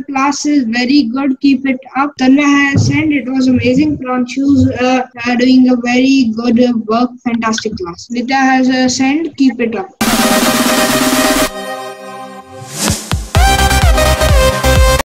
class is very good. Keep it up. Tanmay has sent. It was amazing. Pranshu's doing a very good work. Fantastic class. Vidya has sent. Keep it up.